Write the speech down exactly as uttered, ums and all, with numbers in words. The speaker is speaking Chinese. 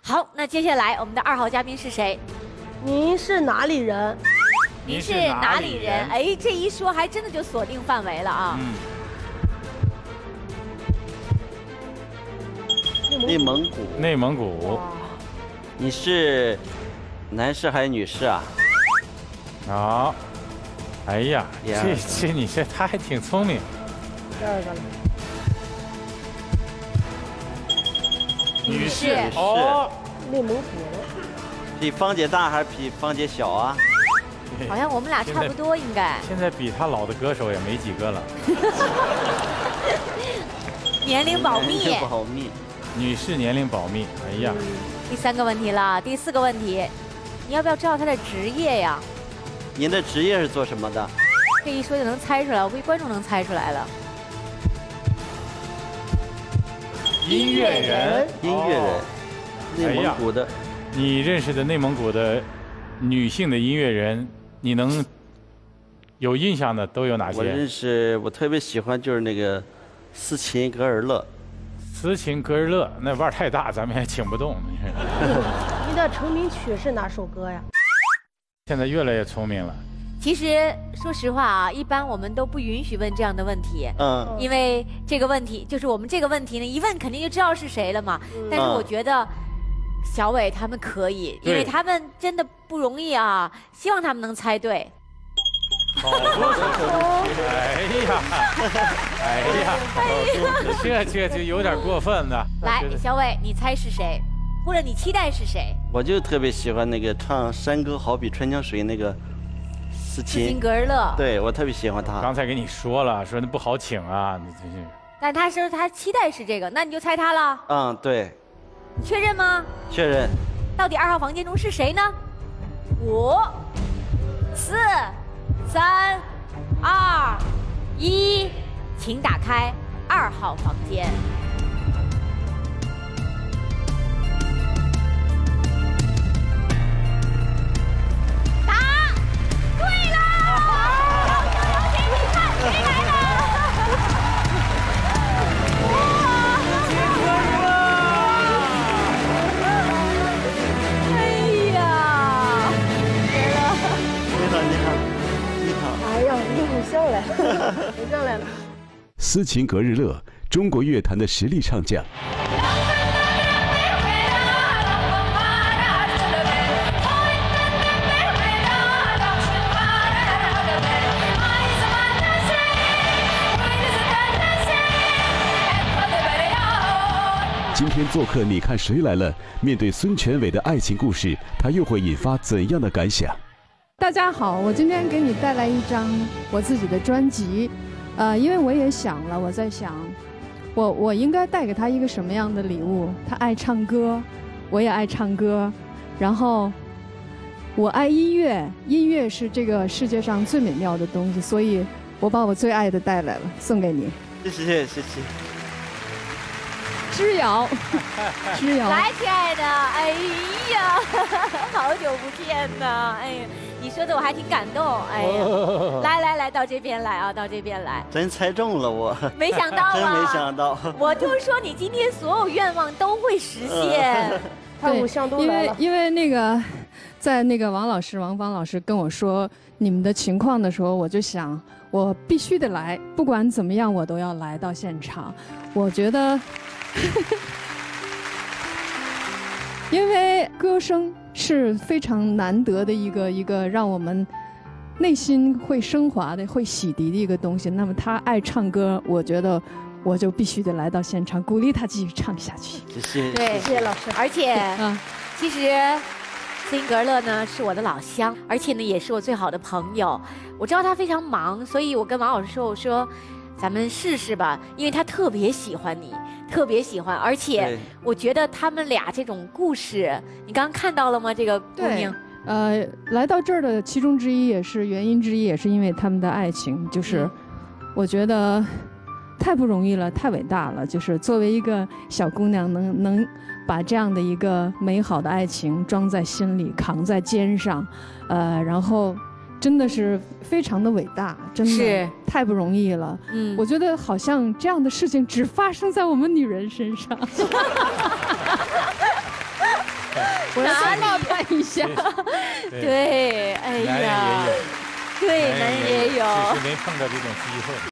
好，那接下来我们的二号嘉宾是谁？ 您是哪里人？ 您是哪里人？哎，这一说还真的就锁定范围了啊。嗯。 内蒙古。 内蒙古。 你是男士还是女士啊？ 好。哎呀，这这你这他还挺聪明。 第二个了。 女士。 哦。 内蒙古。 比芳姐大还是比芳姐小啊？ 好像我们俩差不多，应该。 现在比他老的歌手也没几个了。 年龄保密。 年龄保密。 女士年龄保密。哎呀。 第三个问题了，第四个问题，你要不要知道他的职业呀？ 您的职业是做什么的？ 这一说就能猜出来，我估计观众能猜出来了。 音乐人。 音乐人。内蒙古的。 你认识的内蒙古的女性的音乐人，你能有印象的都有哪些？ 我认识，我特别喜欢就是那个斯琴格尔勒。 斯琴格尔勒那腕儿太大，咱们也请不动。 你的成名曲是哪首歌呀？ 现在越来越聪明了。 其实说实话啊，一般我们都不允许问这样的问题， 嗯， 因为这个问题就是我们这个问题呢，一问肯定就知道是谁了嘛。但是我觉得小伟他们可以，因为他们真的不容易啊，希望他们能猜对。 好多首歌，哎呀，哎呀，这这就有点过分了。 来，小伟，你猜是谁，或者你期待是谁？ 我就特别喜欢那个唱《山歌好比春江水》那个斯琴。斯琴格尔勒。 对，我特别喜欢他。 刚才跟你说了，说那不好请啊，你真是。 但他说他期待是这个，那你就猜他了。 嗯，对。 你确认吗？ 确认。 到底二号房间中是谁呢？五、四。三、二、一，请打开二号房间。答对了！有请有请，你看谁来了？ 上来，我上来了。 斯琴格日乐，中国乐坛的实力唱将。今天做客，你看谁来了？面对孙权伟的爱情故事，他又会引发怎样的感想？ 大家好，我今天给你带来一张我自己的专辑，呃，因为我也想了，我在想，我我应该带给他一个什么样的礼物？他爱唱歌，我也爱唱歌，然后我爱音乐，音乐是这个世界上最美妙的东西，所以我把我最爱的带来了，送给你。 谢谢谢谢。 之遥，之遥， 来，亲爱的，哎呀，好久不见呐，哎呀。你说的我还挺感动，哎呀！来来来，到这边来啊，到这边来。 真猜中了我， 没想到啊！ 真没想到。 我就说你今天所有愿望都会实现。 太五项都来了。 因为因为那个，在那个王老师王芳老师跟我说你们的情况的时候，我就想我必须得来，不管怎么样我都要来到现场。我觉得，因为歌声。是非常难得的一个一个让我们内心会升华的、会洗涤的一个东西。那么他爱唱歌，我觉得我就必须得来到现场，鼓励他继续唱下去。 谢谢， 对， 谢谢老师。 而且，嗯，其实斯琴格尔勒呢是我的老乡，而且呢也是我最好的朋友。我知道他非常忙，所以我跟王老师说，我说咱们试试吧，因为他特别喜欢你。特别喜欢，而且我觉得他们俩这种故事，你刚刚看到了吗？这个姑娘， 呃，来到这儿的其中之一也是原因之一，也是因为他们的爱情，就是我觉得太不容易了，太伟大了。就是作为一个小姑娘，能能把这样的一个美好的爱情装在心里，扛在肩上，呃，然后。真的是非常的伟大，真的太不容易了。嗯，我觉得好像这样的事情只发生在我们女人身上。 我要先冒探一下。 对，哎男人也呀， 有， 对，男人也有。 只是没碰到这种机会。